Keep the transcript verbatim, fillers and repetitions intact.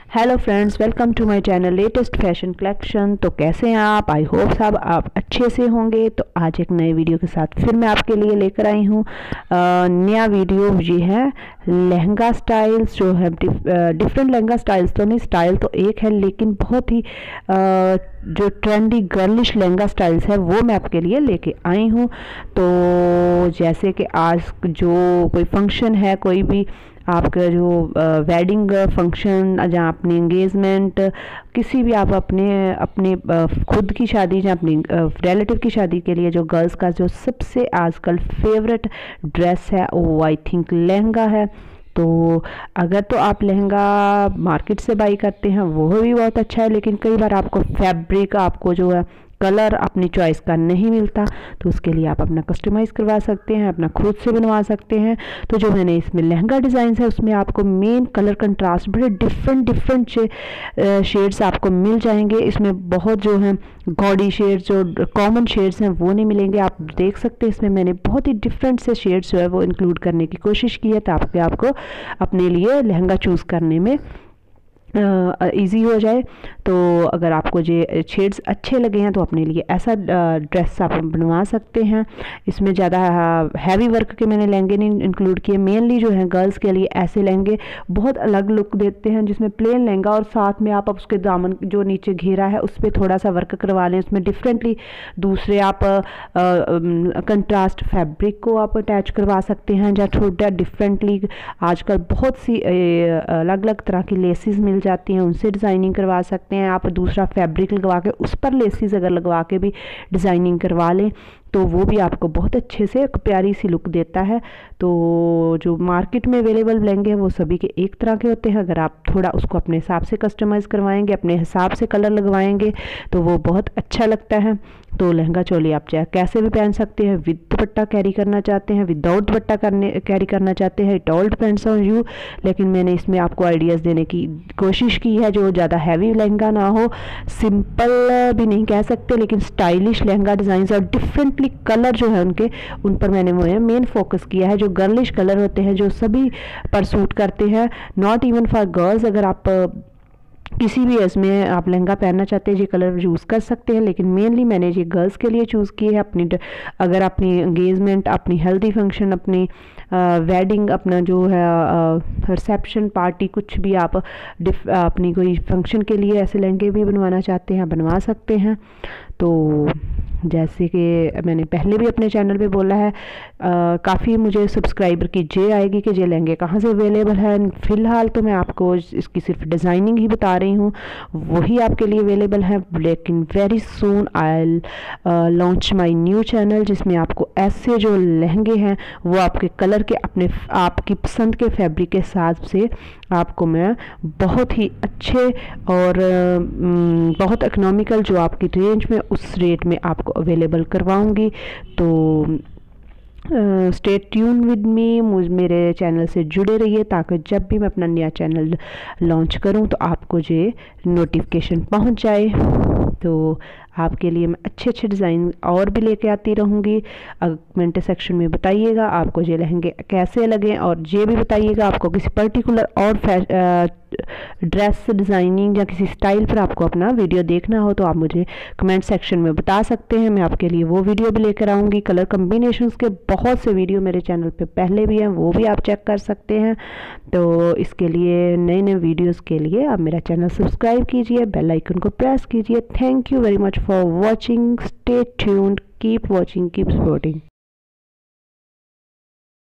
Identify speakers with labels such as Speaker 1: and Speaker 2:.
Speaker 1: Hello friends, welcome to my channel latest fashion collection. तो कैसे हैं आप? आई होप सब आप अच्छे से होंगे। तो आज एक नए वीडियो के साथ फिर मैं आपके लिए लेकर आई हूँ नया वीडियो। ये है लहंगा स्टाइल्स, जो है डिफरेंट लहंगा स्टाइल्स। तो नहीं, स्टाइल तो एक है लेकिन बहुत ही आ, जो ट्रेंडी गर्लिश लहंगा स्टाइल्स है वो मैं आपके लिए लेके आई हूँ। तो जैसे कि आज जो कोई फंक्शन है, कोई भी आपका जो वेडिंग फंक्शन, जहाँ अपनी एंगेजमेंट, किसी भी आप अपने अपने खुद की शादी या अपनी रिलेटिव की शादी के लिए जो गर्ल्स का जो सबसे आजकल फेवरेट ड्रेस है वो आई थिंक लहंगा है। तो अगर तो आप लहंगा मार्केट से बाई करते हैं वो भी बहुत अच्छा है, लेकिन कई बार आपको फैब्रिक, आपको जो है कलर अपनी चॉइस का नहीं मिलता, तो उसके लिए आप अपना कस्टमाइज़ करवा सकते हैं, अपना खुद से बनवा सकते हैं। तो जो मैंने इसमें लहंगा डिज़ाइन है उसमें आपको मेन कलर कंट्रास्ट बड़े डिफरेंट डिफरेंट शेड्स आपको मिल जाएंगे। इसमें बहुत जो है गॉडी शेड्स, जो कॉमन शेड्स हैं वो नहीं मिलेंगे। आप देख सकते हैं इसमें मैंने बहुत ही डिफरेंट से शेड्स जो है वो इंक्लूड करने की कोशिश की है, ताकि आपको अपने लिए लहंगा चूज़ करने में ईजी हो जाए। तो अगर आपको ये शेड्स अच्छे लगे हैं तो अपने लिए ऐसा ड्रेस आप बनवा सकते हैं। इसमें ज़्यादा हैवी वर्क के मैंने लहंगे नहीं इंक्लूड किए। मेनली जो है गर्ल्स के लिए ऐसे लहंगे बहुत अलग लुक देते हैं, जिसमें प्लेन लहंगा और साथ में आप उसके दामन जो नीचे घेरा है उस पर थोड़ा सा वर्क करवा लें। उसमें डिफरेंटली दूसरे आप कंट्रास्ट फैब्रिक को आप अटैच करवा सकते हैं, या थोड़ा डिफरेंटली आजकल बहुत सी अलग अलग तरह की लेसिस मिल जाती हैं, उनसे डिज़ाइनिंग करवा सकते हैं। आप दूसरा फैब्रिक लगवा के उस पर लेसिस अगर लगवा के भी डिज़ाइनिंग करवा लें तो वो भी आपको बहुत अच्छे से एक प्यारी सी लुक देता है। तो जो मार्केट में अवेलेबल लहंगे हैं वो सभी के एक तरह के होते हैं। अगर आप थोड़ा उसको अपने हिसाब से कस्टमाइज़ करवाएंगे, अपने हिसाब से कलर लगवाएंगे तो वो बहुत अच्छा लगता है। तो लहंगा चोली आप चाहे कैसे भी पहन सकते हैं, विद दुपट्टा कैरी करना चाहते हैं, विदाउट दुपट्टा करने कैरी करना चाहते हैं, it all depends on you. लेकिन मैंने इसमें आपको आइडियाज़ देने की कोशिश की है जो ज़्यादा हैवी लहंगा ना हो, सिंपल भी नहीं कह सकते लेकिन स्टाइलिश लहंगा डिज़ाइन और डिफरेंट कलर जो है उनके उन पर मैंने वो है मेन फोकस किया है। जो गर्लिश कलर होते हैं जो सभी पर सूट करते हैं, नॉट इवन फॉर गर्ल्स। अगर आप किसी भी एज में आप लहंगा पहनना चाहते हैं ये कलर यूज़ कर सकते हैं, लेकिन मेनली मैंने ये गर्ल्स के लिए चूज़ किए हैं। अपनी अगर अपनी एंगेजमेंट, अपनी हेल्दी फंक्शन, अपनी वेडिंग, अपना जो है रिसेप्शन पार्टी, कुछ भी आप अपनी कोई फंक्शन के लिए ऐसे लहंगे भी बनवाना चाहते हैं, बनवा सकते हैं। तो जैसे कि मैंने पहले भी अपने चैनल पे बोला है, काफ़ी मुझे सब्सक्राइबर की जे आएगी कि ये लहंगे कहाँ से अवेलेबल है। फ़िलहाल तो मैं आपको इसकी सिर्फ डिज़ाइनिंग ही बता रही हूँ, वही आपके लिए अवेलेबल है। लेकिन very soon I launch my new channel, जिसमें आपको ऐसे जो लहंगे हैं वो आपके कलर के, अपने आपकी पसंद के फैब्रिक के हिसाब से आपको मैं बहुत ही अच्छे और बहुत इकोनॉमिकल, जो आपकी रेंज में उस रेट में आपको अवेलेबल करवाऊंगी। तो स्टे ट्यून विद मी, मुझ मेरे चैनल से जुड़े रहिए, ताकि जब भी मैं अपना नया चैनल लॉन्च करूं तो आपको ये नोटिफिकेशन पहुंच जाए। तो आपके लिए मैं अच्छे अच्छे डिज़ाइन और भी लेके आती रहूँगी। कमेंट सेक्शन में बताइएगा आपको ये लहंगे कैसे लगे, और ये भी बताइएगा आपको किसी पर्टिकुलर और ड्रेस डिज़ाइनिंग या किसी स्टाइल पर आपको अपना वीडियो देखना हो तो आप मुझे कमेंट सेक्शन में बता सकते हैं। मैं आपके लिए वो वीडियो भी लेकर आऊँगी। कलर कम्बिनेशंस के बहुत से वीडियो मेरे चैनल पे पहले भी हैं, वो भी आप चेक कर सकते हैं। तो इसके लिए, नए नए वीडियोस के लिए आप मेरा चैनल सब्सक्राइब कीजिए, बेल आइकन को प्रेस कीजिए। Thank you very much for watching. Stay tuned, keep watching, keep supporting.